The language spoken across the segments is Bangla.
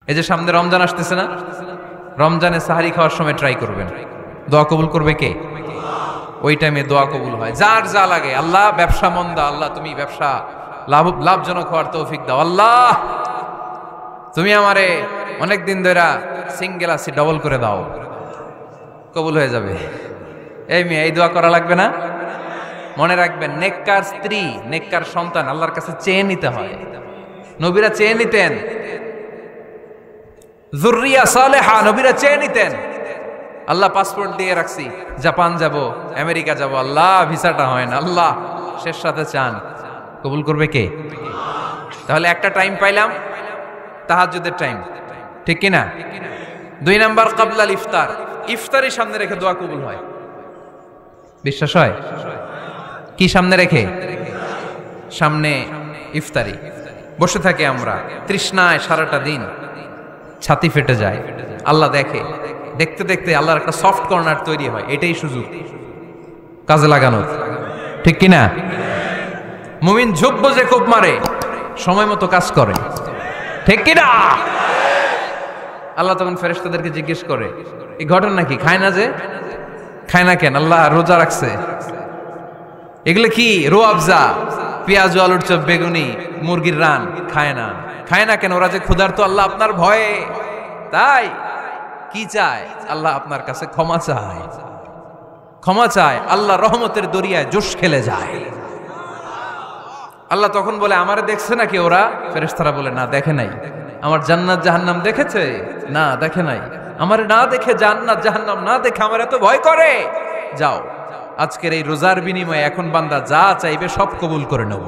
এই যে সামনে রমজান আসতেছে না, রমজানে সাহারি খাওয়ার সময় ট্রাই করবেন, দোয়া কবুল করবে কে? ওই টাইমে দোয়া কবুল হয়। যার যা লাগে, আল্লাহ ব্যবসা মন্দা, আল্লাহ তুমি ব্যবসা লাভজনক হওয়ার তৌফিক দাও, আল্লাহ তুমি আমারে অনেকদিন ধরে সিঙ্গেল আছি ডবল করে দাও, কবুল হয়ে যাবে। এই মেয়ে, এই দোয়া করা লাগবে না? মনে রাখবেন, নেককার স্ত্রী, নেককার সন্তান আল্লাহর কাছে চেয়ে নিতে হয়। নবীরা চেয়ে নিতেন, যুররিয়া সালেহা নবীরা চেয়ে নিতেন। আল্লাহ পাসপোর্ট দিয়ে রাখছি, জাপান যাব, আমেরিকা যাব, আল্লাহ ভিসাটা হয় না, আল্লাহ শেষ সাথে চান, কবুল করবে কে? তাহলে একটা টাইম পাইলাম, তাহাজ্জুদের টাইম, ঠিক কিনা? 2 নাম্বার ক্বাবলাল ইফতার, ইফতারি সামনে রেখে দোয়া কবুল হয়। বিশ্বাস হয়? কি সামনে রেখে? সামনে ইফতারি। বসে থাকি আমরা তৃষ্ণায় সারাটা দিন, ছাতি ফেটে যায়, আল্লাহ দেখে, দেখতে দেখতে আল্লাহর একটা সফট কর্নার তৈরি হয়। এটাই সুযোগ কাজে লাগানোর, ঠিক কিনা? মুমিন ঝোপ যে কোপ মারে, সময় মতো কাজ করে, ঠিক কিনা? আল্লাহ তখন ফেরেশতাদেরকে জিজ্ঞেস করে, এই ঘটনা কি? খায় না যে? খায় না কেন? আল্লাহ রোজা রাখছে। এগুলো কি? রোয়াবজা, পেঁয়াজ, আলুর চপ, বেগুনি, মুরগির রান, খায় না। খায় না কেন? ওরা যে ক্ষুধার্ত, আল্লাহ আপনার ভয়ে। তাই কি চায়? আল্লাহ আপনার কাছে ক্ষমা চায়, ক্ষমা চায়। আল্লাহ রহমতের দরিয়ায় জোশ খেলে যায়। আল্লাহ তখন বলে, আমারে দেখছে নাকি ওরা? ফেরেশতারা বলে, না দেখে নাই। আমার জান্নাত জাহান্নাম দেখেছে? না দেখে নাই। আমারে না দেখে, জান্নাত জাহান্নাম না দেখে আমার এত ভয় করে? যাও, আজকের এই রোজার বিনিময়ে এখন বান্দা যা চাইবে সব কবুল করে নেব।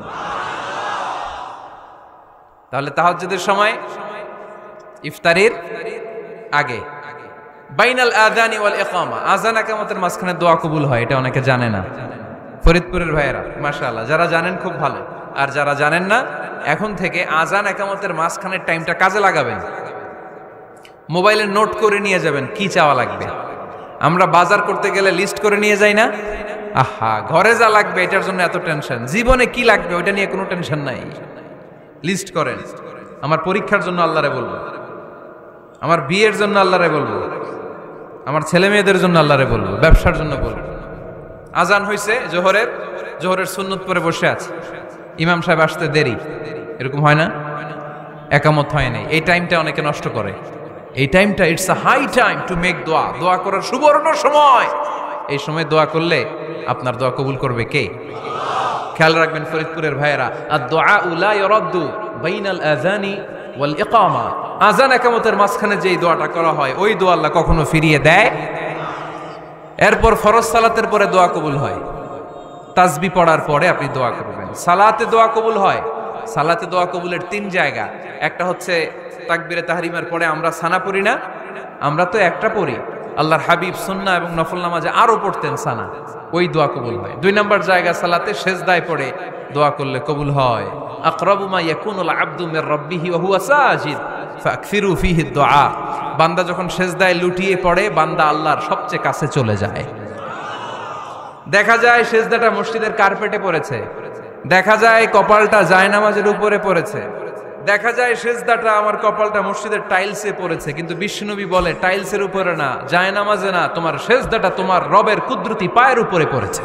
তাহলে তাহাজ্জুদের সময়, ইফতারির আগে, বাইনাল আযানি ওয়াল ইকামা, আযান ইকামতের মাঝখানে দোয়া কবুল হয়। এটা অনেকে জানে না। ফরিদপুরের ভাইয়েরা মাশাআল্লাহ, যারা জানেন খুব ভালো, আর যারা জানেন না, এখন থেকে আযান ইকামতের মাঝখানের টাইমটা কাজে লাগাবেন। মোবাইলে নোট করে নিয়ে যাবেন কি চাওয়া লাগবে। আমরা বাজার করতে গেলে লিস্ট করে নিয়ে যাই না? আহা, ঘরে যা লাগবে এটার জন্য এত টেনশন, জীবনে কি লাগবে ওইটা নিয়ে কোনো টেনশন নাই। লিস্ট করেন। আমার পরীক্ষার জন্য আল্লাহরে বলবো, আমার বিয়ের জন্য আল্লাহরে বলবো, আমার ছেলে মেয়েদের জন্য আল্লাহরে বলবো, ব্যবসার জন্য বলবো। আজান হইছে জোহরের, জোহরের সুন্নত পরে বসে আছে, ইমাম সাহেব আসতে দেরি, এরকম হয় না? একামত হয় নাই, এই টাইমটা অনেকে নষ্ট করে। এই টাইমটা, it's a high time to make দোয়া, দোয়া করার সুবর্ণ সময়। এই সময় দোয়া করলে আপনার দোয়া কবুল করবে কে? খেয়াল রাখবেন ফরিদপুরের ভাইয়েরা, আদ-দুআ লা ইউরাদ্দু বাইনাল আযানি ওয়াল ইকামা, আযান ইকামতের মাঝখানে যেই দোয়াটা করা হয় ওই দোয়া আল্লাহ কখনো ফিরিয়ে দেয়। এরপর ফরজ সালাতের পরে দোয়া কবুল হয়, তাসবিহ পড়ার পরে আপনি দোয়া করবেন। সালাতে দোয়া কবুল হয়। সালাতে দোয়া কবুলের 3 জায়গা। একটা হচ্ছে তাকবীরে তাহরিমের পরে আমরা সানা পড়ি না, আমরা তো একটা পড়ি, আল্লাহর হাবিব সুন্নাহ এবং নফল নামাজে আরো পড়তেন সানা, ওই দোয়া কবুল হয়। 2 নম্বর জায়গা, সালাতে সেজদায় পড়ে দোয়া করলে কবুল হয়। আকরাবু মা ইয়াকুনুল আবদু মির রাব্বিহি ওয়া হুয়া সাজিদ ফাকসিরু ফীহি দুআ, বান্দা যখন সেজদায় লুটিয়ে পড়ে, বান্দা আল্লাহর সবচেয়ে কাছে চলে যায়। দেখা যায় সেজদাটা মসজিদের কার্পেটে পড়েছে, দেখা যায় কপালটা জায়নামাজের উপরে পড়েছে, দেখা যায় সেজদাটা আমার কপালটা মসজিদের টাইলসে পড়েছে, কিন্তু বিশ্বনবী বলে টাইলসের উপরে না, জায়নামাজে না, তোমার সেজদাটা তোমার রবের কুদরতি পায়ের উপরে পড়েছে।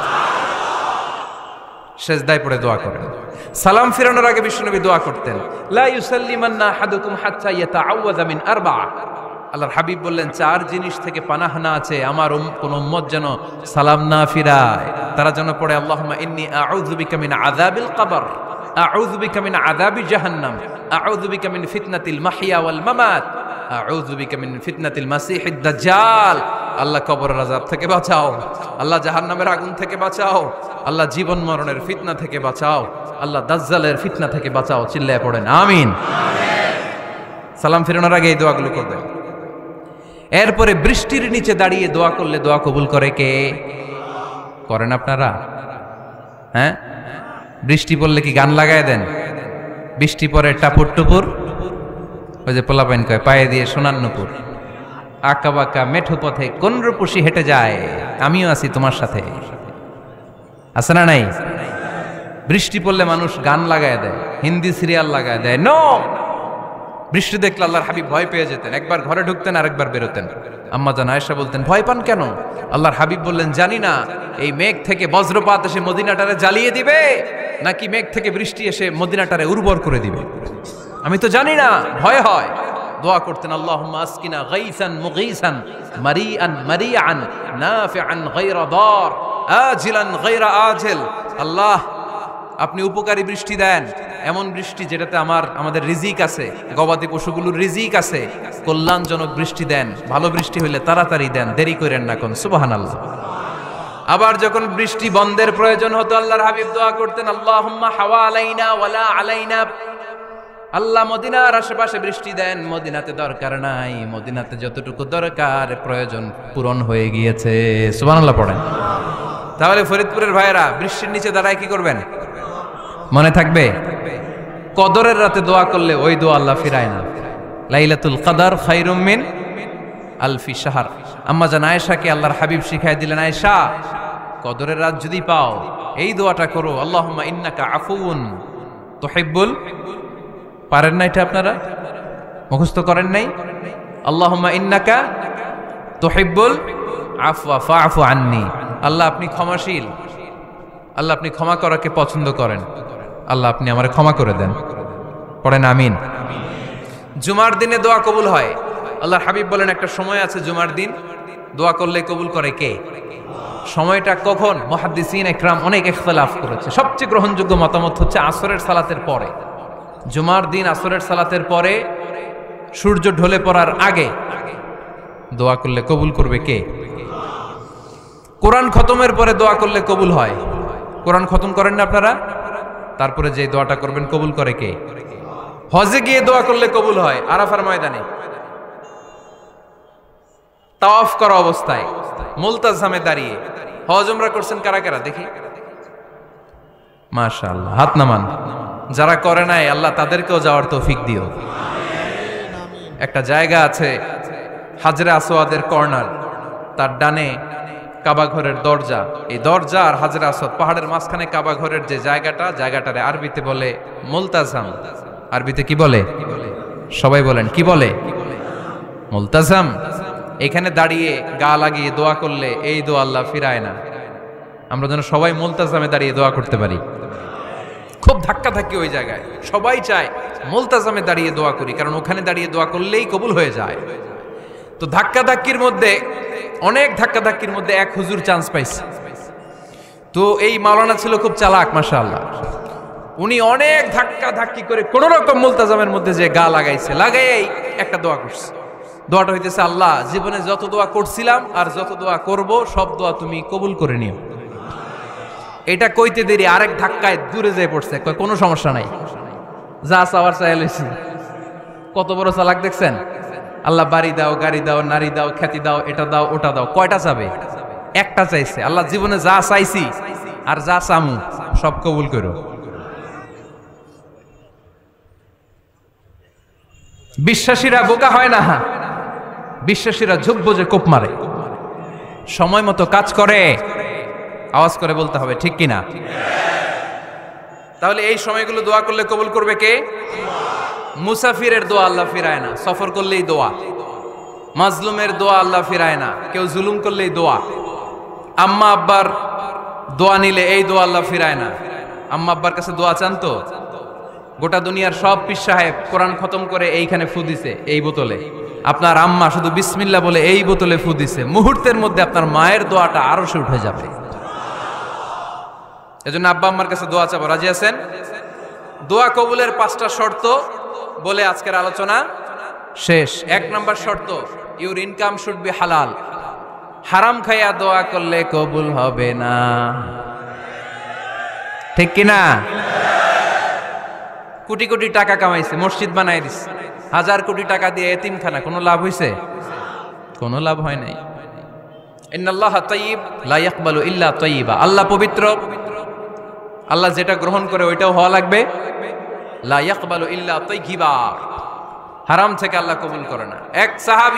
সেজদায় পড়ে দোয়া করেন। সালাম ফিরানোর আগে বিশ্বনবী দোয়া করতেন, লা ইউসাল্লিমান্না আহাদুকুম হাত্তা ইয়াতাআওয়াযা মিন আরবা। আল্লাহর হাবিব বললেন, 4 জিনিস থেকে পানাহ না আছে আমার কোন উম্মত যেন সালাম না ফিরায়। তারা যেন পড়ে, আল্লাহুম্মা ইন্নী আউযু বিকা মিন আযাবিল কবর, আউযু বিকা মিন আযাবি জাহান্নাম, আউযু বিকা মিন ফিতনাতিল মাহইয়া ওয়াল মামাত, আউযু বিকা মিন ফিতনাতিল মাসিহিদ দাজ্জাল। আল্লাহ কবরের আযাব থেকে বাঁচাও, আল্লাহ জাহান্নামের আগুন থেকে বাঁচাও, আল্লাহ জীবন মরণের ফিতনা থেকে বাঁচাও, আল্লাহ দাজ্জালের ফিতনা থেকে বাঁচাও। চিল্লায়ে পড়েন আমিন। সালাম ফিরানোর আগে এই দোয়াগুলো করবেন। এরপরে বৃষ্টির নিচে দাঁড়িয়ে দোয়া করলে দোয়া কবুল করে কে? করেন আপনারা? হ্যাঁ, বৃষ্টি পড়লে কি গান লাগায় দেন? বৃষ্টি পরে টাপুর টুপুর, ওই যে পোলাপাইন কয় পায়ে দিয়ে সোনার নুপুর, আঁকা বাঁকা মেঠো পথে কোন রূপসী হেঁটে যায়, আমিও আছি তোমার সাথে, আছে না নাই? বৃষ্টি পড়লে মানুষ গান লাগায় দেয়, হিন্দি সিরিয়াল লাগায় দেয়। নো, বৃষ্টি দেখলে আল্লাহর হাবিব ভয় পেয়ে যেতেন, একবার ঘরে ঢুকতেন আর একবার বেরোতেন। আম্মা জান আয়েশা বলতেন, ভয় পান কেন? আল্লাহর হাবিব বললেন, জানি না এই মেঘ থেকে বজ্রপাত এসে মদিনাটারে জ্বালিয়ে দিবে নাকি মেঘ থেকে বৃষ্টি এসে মদিনাটারে উর্বর করে দিবে, আমি তো জানি না, ভয় হয়। দোয়া করতেন, আল্লাহুম্মা আসকিনা গাইসান মুগীসান মারিআন মারিআন নাফিআন গায়রা দার আজিলান গায়রা আজিল। আল্লাহ, আপনি উপকারী বৃষ্টি দেন, এমন বৃষ্টি যেটাতে আমাদের রিজিক আছে, গবাদি পশুগুলোর রিজিক আছে। কল্যাণজনক বৃষ্টি দেন, ভালো বৃষ্টি হইলে তাড়াতাড়ি দেন, দেরি করেন না কোন। সুবহানাল্লাহ। আবার যখন বৃষ্টি বন্ধের প্রয়োজন হতো, আল্লাহর হাবিব দোয়া করতেন, আল্লাহুম্মা হাওয়া আলাইনা ওয়ালা আলাইনা। আল্লাহ মদিনার আশেপাশে বৃষ্টি দেন, মদিনাতে দরকার নাই, মদিনাতে যতটুকু দরকার প্রয়োজন পূরণ হয়ে গিয়েছে। সুবহানাল্লাহ পড়েন। তাহলে ফরিদপুরের ভাইয়েরা বৃষ্টির নিচে দাঁড়ায় কি করবেন মনে থাকবে? কদরের রাতে দোয়া করলে ওই দোয়া আল্লাহ ফিরায় না। লাইলাতুল কদর খায়রুম মিন আলফি শাহর। আম্মা জান আয়েশাকে আল্লাহর হাবিব শিখাই দিলেন, আয়েশা, কদরের রাত যদি পাও এই দোয়াটা করো, আল্লাহুম্মা ইন্নাকা আফুউন তুহিব্বুল। পারেন না এটা? আপনারা মুখস্থ করেন নাই? আল্লাহুম্মা ইন্নাকা তুহিব্বুল আফওয়া ফাআফু আন্নি। আল্লাহ আপনি ক্ষমাশীল, আল্লাহ আপনি ক্ষমা করাকে পছন্দ করেন, আল্লাহ আপনি আমারে ক্ষমা করে দেন। পড়েন আমিন। জুমার দিনে দোয়া কবুল হয়। আল্লাহর হাবিব বলেন, একটা সময় আছে জুমার দিন দোয়া করলে কবুল করে কে? সময়টা কখন? মুহাদ্দিসিন ইকরাম অনেক ইখতিলাফ করেছে। সবচেয়ে গ্রহণযোগ্য মতামত হচ্ছে আসরের সালাতের পরে। জুমার দিন আসরের সালাতের পরে সূর্য ঢলে পড়ার আগে দোয়া করলে কবুল করবে কে? কোরআন খতমের পরে দোয়া করলে কবুল হয়। কোরআন খতম করেন না আপনারা? তারপরে যে দোয়াটা করবেন কবুল করে কে? হজে গিয়ে দোয়া করলে কবুল হয়। আরাফার ময়দানে তাওয়াফ করা অবস্থায় মুলতাজামে দাঁড়িয়ে। হজ উমরা করছেন কারা কারা দেখি? মাশাআল্লাহ, হাত নামান। যারা করে নাই আল্লাহ তাদেরকেও যাওয়ার তৌফিক দিও। একটা জায়গা আছে হাজরে আসওয়াদের কর্নার, তার ডানে কাবা ঘরের দরজা। এই দরজা আর হাজরে আসওয়াদ পাহাড়ের মাঝখানে কাবা ঘরের যে জায়গাটারে আরবিতে বলে মুলতাজাম। আরবিতে কি বলে? সবাই বলেন, কি বলে? মুলতাজাম। এখানে দাঁড়িয়ে গা লাগিয়ে দোয়া করলে এই দোয়া আল্লাহ ফিরায় না। আমরা যেন সবাই মুলতাজামে দাঁড়িয়ে দোয়া করতে পারি। খুব ধাক্কা ধাক্কি ওই জায়গায়, সবাই চায় মুলতাজামে দাঁড়িয়ে দোয়া করি, কারণ ওখানে দাঁড়িয়ে দোয়া করলেই কবুল হয়ে যায়। তো ধাক্কা ধাক্কির মধ্যে, অনেক ধাক্কা ধাক্কির মধ্যে এক হুজুর চান্স পাইছে। তো এই মাওলানা ছিল খুব চালাক, মাশাআল্লাহ। উনি অনেক ধাক্কা ধাক্কি করে কোন রকম মুলতাজামের মধ্যে যে গা লাগাইছে, লাগাই একটা দোয়া করছে। দোয়াটা হইতেছে, আল্লাহ জীবনে যত দোয়া করছিলাম আর যত দোয়া করব সব দোয়া তুমি কবুল করে নিও। এটা কইতে দেরি আরেক ধাক্কায় দূরে যেয়ে পড়ছে, কোনো সমস্যা নাই, যা চাওয়ার চাই লইছি। কত বড় চালাক দেখছেন? আল্লাহ বাড়ি দাও, গাড়ি দাও, নারী দাও, খ্যাতি দাও, এটা দাও, ওটা দাও। কয়টা চাবে? একটা চাইছে। আল্লাহ জীবনে যা চাইছি আর যা চামু সব কবুল করো। বিশ্বাসীরা বোকা হয় না, বিশ্বাসীরা ঝুঁকবো যে কোপ মারে। সময় মতো কাজ করে, আওয়াজ করে বলতে হবে ঠিক কিনা? তাহলে এই সময়গুলো দোয়া করলে কবুল করবে কে? মুসাফিরের দোয়া আল্লাহ ফিরায় না, সফর করলেই দোয়া। মাজলুমের দোয়া আল্লাহ ফিরায় না, কেউ জুলুম করলেই দোয়া। আম্মা আব্বার দোয়া নিলে এই দোয়া আল্লাহ ফিরায় না। আম্মা আব্বার কাছে দোয়া চান তো? গোটা দুনিয়ার সব পীর সাহেব কোরআন খতম করে এইখানে ফু দিছে এই বোতলে, আপনার আম্মা শুধু বিসমিল্লাহ বলে এই বোতলে ফু দিছে, মুহূর্তের মধ্যে আপনার মায়ের দোয়াটা আরশে উঠে যাবে। এজন্য আব্বা আম্মার কাছে দোয়া চাবো, রাজি আছেন? দোয়া কবুলের 5টা শর্ত বলে আজকের আলোচনা শেষ। 1 নম্বর শর্ত, ইউর ইনকাম শুড বি হালাল। হারাম খাইয়া দোয়া করলে কবুল হবে না, ঠিক কিনা? কোটি কোটি টাকা কামাইছে, মসজিদ বানাই দিছে, 1000 কোটি টাকা দিয়ে এতিমখানা, কোনো লাভ হইছে? কোনো লাভ হয় নাই। ইন্নাল্লাহা তাইয়্যিব লা ইয়াকবালু ইল্লা তাইয়্যিবা। আল্লাহ পবিত্র, আল্লাহ যেটা গ্রহণ করে ওইটাও হওয়া লাগবে। লা ইয়াকবালু ইল্লা তাইয়্যিবা। হারাম থেকে আল্লাহ কবুল করে না। এক সাহাবী,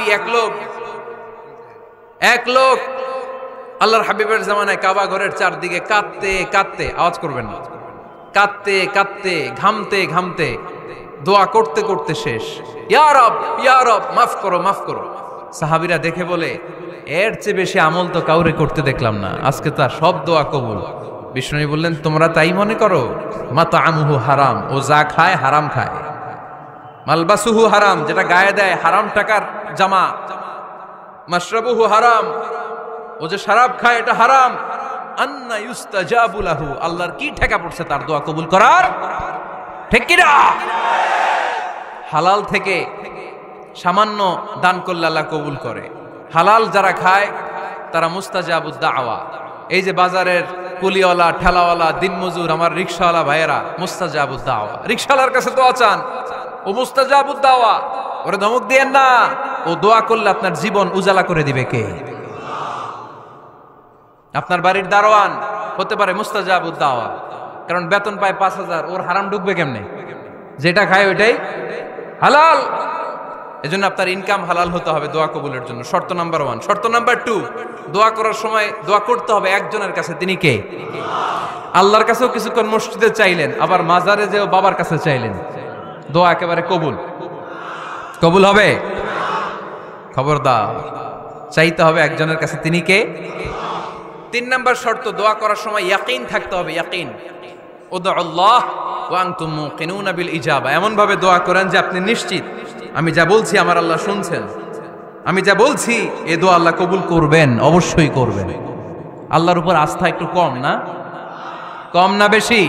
এক লোক আল্লাহর হাবিবের জামানায় কাবা ঘরের চারদিকে কাঁদতে কাঁদতে, আওয়াজ করবেন না, কাঁদতে কাঁদতে, ঘামতে ঘামতে দোয়া করতে করতে শেষ। ইয়া রব মাফ করো মাফ করো। সাহাবীরা দেখে বলে, এর চেয়ে বেশি আমল তো কাউরে করতে দেখলাম না, আজকে তার সব দোয়া কবুল। বিষ্ণু বললেন, তোমরা তাই মনে করো? মাতআমুহু হারাম, ও যা খায় হারাম খায়। মালবাসুহু হারাম, যেটা গায়ে দেয় হারাম টাকার জামা। মাশরাবুহু হারাম, ও যে শরাব খায় এটা হারাম। আন্না ইউস্তাজাবু লাহু, আল্লাহর কি ঠেকা পড়ছে তার দোয়া কবুল করার? ঠিক কি না? হালাল থেকে সামান্য দান করলে আল্লাহ কবুল করে। হালাল যারা খায় তারা মুস্তাজাবুদ দাওয়া। এই যে বাজারের কুলিওয়ালা, ঠেলাওয়ালা, দিনমজুর, আমার রিকশাওয়ালা ভাইয়েরা, মুস্তাজাবুদ দাওয়া। রিকশাওয়ালার কাছে দোয়া চান, ও মুস্তাজাবুদ দাওয়া। ওরে ধমক দিয়েন না, ও দোয়া করলে আপনার জীবন উজালা করে দিবে কে? আপনার বাড়ির দারোয়ান হতে পারে মুস্তাজাবুদ দাওয়া, কারণ বেতন পায় ৫,০০০, ওর হারাম ঢুকবে কেমনে? যেটা খায় ওইটাই হালাল। এজন্য আপনার ইনকাম হালাল হতে হবে দোয়া কবুলের জন্য। শর্ত নাম্বার 1। শর্ত নাম্বার 2, দোয়া করার সময় দোয়া করতে হবে একজনের কাছে। তিনি কে? আল্লাহর কাছেও কিছুক্ষণ মসজিদে চাইলেন, আবার মাজারে যেও বাবার কাছে চাইলেন, দোয়া একেবারে কবুল। কবুল হবে? খবরদার, চাইতে হবে একজনের কাছে। তিনি কে? 3 নাম্বার শর্ত, দোয়া করার সময় ইয়াকিন থাকতে হবে। ইয়াকিন, উদউল্লাহ ওয়া আনতুম মুকিনুনা বিল ইজাবা। এমন ভাবে দোয়া করেন যে আপনি নিশ্চিত আমি যা বলছি আমার আল্লাহ শুনছেন, আমি যা বলছি এ দোয়া আল্লাহ কবুল করবেন, অবশ্যই করবেন। আল্লাহর উপর আস্থা একটু কম না? কম না বেশি?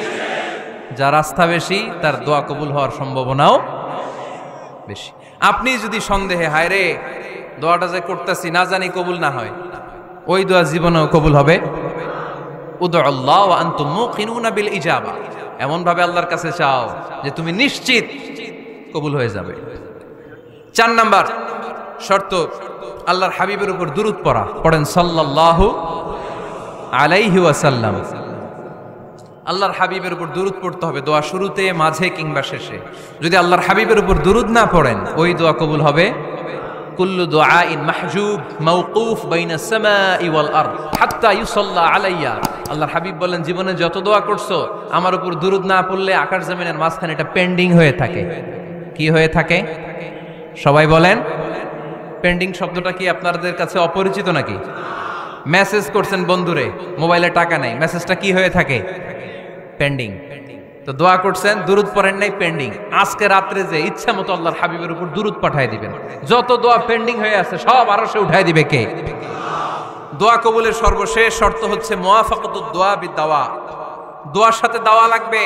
যার আস্থা বেশি তার দোয়া কবুল হওয়ার সম্ভাবনাও বেশি। আপনি যদি সন্দেহে, হায় রে দোয়াটা যে করতেছি না জানি কবুল না হয়, ওই দোয়া জীবনেও কবুল হবে। উদউল্লাহ ওয়া আনতুম মুকিনুনা বিল ইজাবা, এমন ভাবে আল্লাহর কাছে চাও যে তুমি নিশ্চিত কবুল হয়ে যাবে। 4 নাম্বার শর্ত, আল্লাহর হাবিবের উপর দুরূদ পড়া। পড়েন সাল্লাল্লাহু আলাইহি ওয়াসাল্লাম। আল্লাহর হাবিবের উপর দুরূদ পড়তে হবে দোয়া শুরুতে, মাঝে কিংবা শেষে। যদি আল্লাহর হাবিবের উপর দুরূদ না পড়েন, ওই দোয়া কবুল হবে। কুল্লু দুআইন মাহজুব মাওকুফ বাইনা সামাই ওয়াল আরদ হাত্তা ইউসাল্লা আলাইয়া। আল্লাহর হাবিব বলেন, জীবনে যত দোয়া করছো আমার উপর দুরূদ না পড়লে আকাশ জমিনের মাঝখানে এটা পেন্ডিং হয়ে থাকে। কি হয়ে থাকে? সবাই বলেন। পেন্ডিং শব্দটা কি আপনাদের কাছে অপরিচিত নাকি? মেসেজ করছেন বন্ধুরে, মোবাইলে টাকা নাই, মেসেজটা কি হয়ে থাকে? পেন্ডিং। তো দোয়া করছেন, দুরূদ পড়েন নাই, পেন্ডিং। আজকে রাত্রে যে ইচ্ছা মতো আল্লাহর হাবিবের উপর দুরূদ পাঠিয়ে দিবেন, যত দোয়া পেন্ডিং হয়ে আছে সব আরশে উঠায় দিবে কে? দোয়া কবুলের সর্বশেষ শর্ত হচ্ছে মুওয়াফাকাতুদ দোয়া বিদ-দাওয়া। দোয়ার সাথে দাওয়া লাগবে।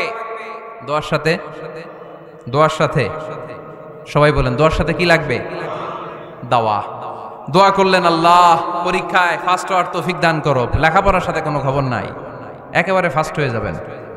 দোয়ার সাথে সবাই বলেন, দোয়ার সাথে কি লাগবে? দাওয়া। দোয়া করলেন, আল্লাহ পরীক্ষায় ফার্স্ট হওয়ার তৌফিক দান করো। লেখাপড়ার সাথে কোনো খবর নাই, একেবারে ফার্স্ট হয়ে যাবেন।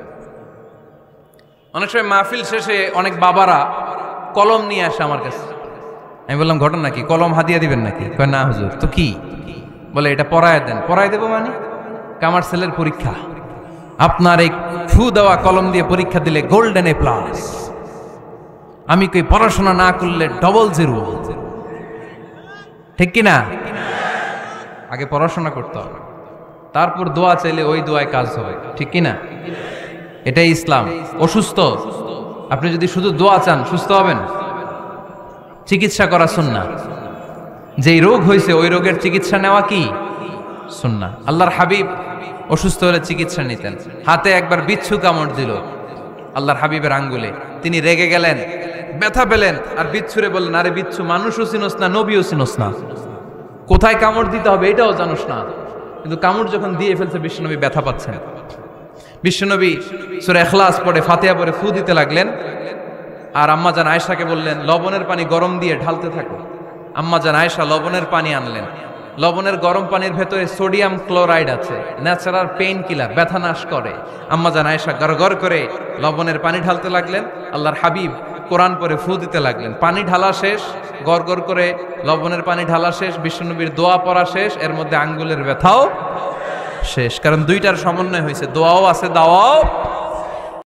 অনেক সময় মাহফিল শেষে অনেক বাবারা কলম নিয়ে আসে আমার কাছে। আমি বললাম, ঘটনা কি? কলম হাদিয়া দিবেন নাকি? কয় না হুজুর। তো কি? বলে, এটা পড়ায় দেন। পড়ায় দেবো মানে? আমার ছেলের পরীক্ষা, আপনার এই ফু দেওয়া কলম দিয়ে পরীক্ষা দিলে গোল্ডেন এ প্লাস। আমি কই পড়াশোনা না করলে ডবল জিরো। ঠিক কিনা? আগে পড়াশোনা করতে হবে, তারপর দোয়া চাইলে ওই দোয়ায় কাজ হবে। ঠিক কিনা? এটাই ইসলাম। অসুস্থ আপনি যদি শুধু দোয়া চান, সুস্থ হবেন? চিকিৎসা করা সুন্নাহ। যেই রোগ হয়েছে ওই রোগের চিকিৎসা নেওয়া কি সুন্নাহ। আল্লাহর হাবিব অসুস্থ হলে চিকিৎসা নিতেন। হাতে একবার বিচ্ছু কামড় দিল আল্লাহর হাবিবের আঙ্গুলে, তিনি রেগে গেলেন, ব্যথা পেলেন, আর বিচ্ছুরে বললেন, আরে বিচ্ছু, মানুষও চিনোস না, নবীও চিনোস না, কোথায় কামড় দিতে হবে এটাও জানোস না। কিন্তু কামড় যখন দিয়ে ফেলছে, বিশ্বনবী ব্যথা পাচ্ছেন। বিশ্বনবী সূরা ইখলাস পড়ে, ফাতিহা পড়ে ফু দিতে লাগলেন। আর আম্মাজান আয়েশাকে বললেন, লবণের পানি গরম দিয়ে ঢালতে থাকো। আম্মাজান আয়েশা লবণের পানি আনলেন। লবণের গরম পানির ভেতরে সোডিয়াম ক্লোরাইড আছে, ন্যাচারাল পেইন কিলার, ব্যথা নাশ করে। আম্মাজান আয়েশা গড়গড় করে লবণের পানি ঢালতে লাগলেন। আল্লাহর হাবিব কোরআন পড়ে ফু দিতে লাগলেন। পানি ঢালা শেষ, গড়গড় করে লবণের পানি ঢালা শেষ, বিশ্বনবীর দোয়া পড়া শেষ, এর মধ্যে আঙ্গুলের ব্যথাও শেষ। কারণ দুইটার সমন্বয় হয়েছে, দোয়াও আছে, দাওয়াও